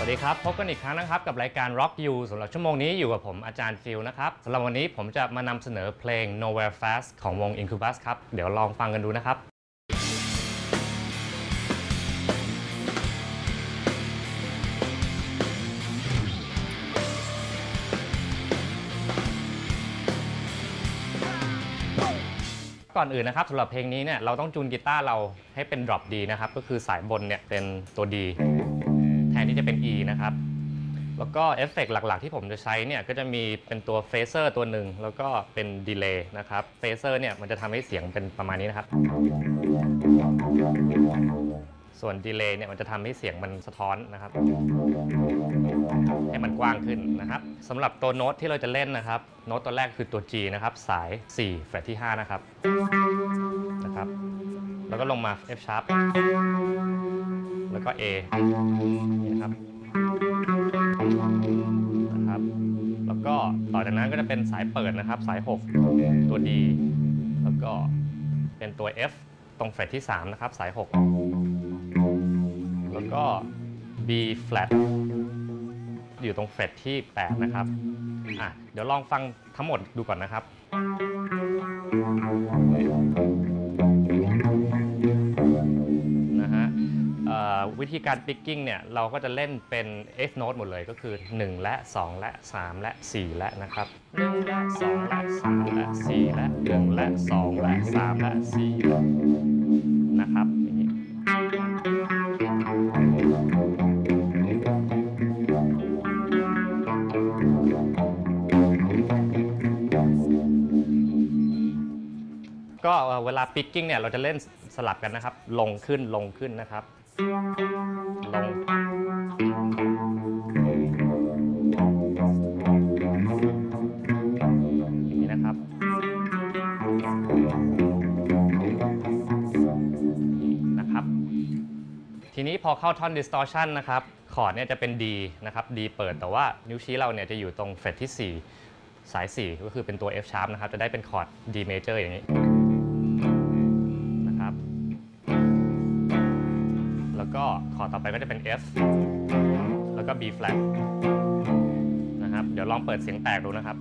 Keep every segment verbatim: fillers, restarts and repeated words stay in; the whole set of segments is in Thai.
วัสดีครับพบกันอีกครั้งนะครับกับรายการ Rock You สำหรับชั่วโมงนี้อยู่กับผมอาจารย์ฟิลนะครับสำหรับวันนี้ผมจะมานำเสนอเพลง Nowhere Fast ของวง Incubus ครับเดี๋ยวลองฟังกันดูนะครับก่อนอื่นนะครับสำหรับเพลงนี้เนี่ยเราต้องจูนกีตาร์เราให้เป็น drop D นะครับก็คือสายบนเนี่ยเป็นตัว D แทนที่จะเป็น E นะครับแล้วก็เอฟเฟกต์หลักๆที่ผมจะใช้เนี่ยก็จะมีเป็นตัวเฟเซอร์ตัวหนึ่งแล้วก็เป็นดีเลย์นะครับเฟเซอร์เนี่ยมันจะทำให้เสียงเป็นประมาณนี้นะครับส่วนดีเลย์เนี่ยมันจะทำให้เสียงมันสะท้อนนะครับให้มันกว้างขึ้นนะครับสำหรับตัวโน้ตที่เราจะเล่นนะครับโน้ตตัวแรกคือตัว G นะครับสายสี่แฟลตที่ห้านะครับนะครับแล้วก็ลงมา F sharp แล้วก็ A นี่ครับนะครับแล้วก็ต่อจากนั้นก็จะเป็นสายเปิดนะครับสายหกตัว D แล้วก็เป็นตัว F ตรงเฟรตที่สามนะครับสายหกแล้วก็ B flat อยู่ตรงเฟรตที่แปดนะครับอ่ะเดี๋ยวลองฟังทั้งหมดดูก่อนนะครับนะฮะวิธีการ picking เนี่ยเราก็จะเล่นเป็น F note หมดเลยก็คือหนึ่งและสองและสามและสี่และนะครับหนึ่งและสองและสามและสี่และหนึ่งและสองและสามและสี่นะครับอย่างนี้ก็เวลา picking เนี่ยเราจะเล่นสลับกันนะครับลงขึ้นลงขึ้นนะครับลงอย่างนี้นะครับนะครับทีนี้พอเข้าท่อน distortion นะครับคอร์ดเนี่ยจะเป็น D นะครับ D เปิดแต่ว่านิ้วชี้เราเนี่ยจะอยู่ตรงเฟรตที่สี่สายสี่ก็คือเป็นตัว F sharp นะครับจะได้เป็นคอร์ด D major อย่างนี้นะครับแล้วก็คอร์ดต่อไปก็จะเป็น F แล้วก็ B flat นะครับเดี๋ยวลองเปิดเสียงแตกดูนะครับ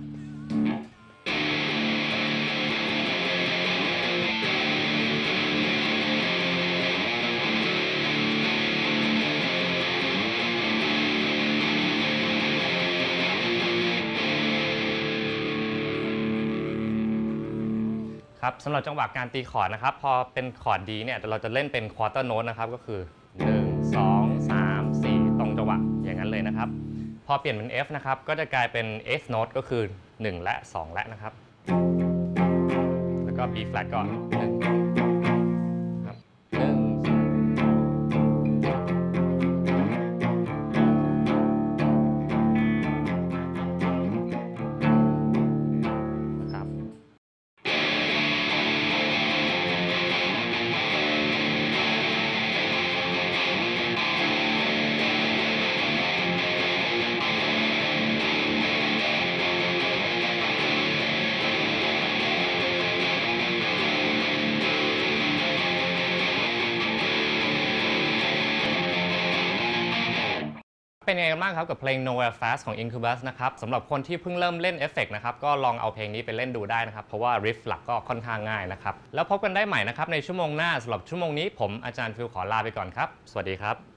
ครับสำหรับจังหวะการตีคอร์ดนะครับพอเป็นคอร์ดดีเนี่ยเราจะเล่นเป็นควอเตอร์โน้ตนะครับก็คือหนึ่ง สอง สาม สี่ตรงจังหวะอย่างนั้นเลยนะครับพอเปลี่ยนเป็น F นะครับก็จะกลายเป็น F note ก็คือหนึ่งและสองและนะครับแล้วก็ B flat ก็หนึ่งครับหนึ่งเป็นยังไงบ้างครับกับเพลง Nowhere Fast ของ Incubus นะครับสำหรับคนที่เพิ่งเริ่มเล่นเอฟเฟกต์นะครับก็ลองเอาเพลงนี้ไปเล่นดูได้นะครับเพราะว่าริฟหลักก็ค่อนข้างง่ายนะครับแล้วพบกันได้ใหม่นะครับในชั่วโมงหน้าสำหรับชั่วโมงนี้ผมอาจารย์ฟิลขอลาไปก่อนครับสวัสดีครับ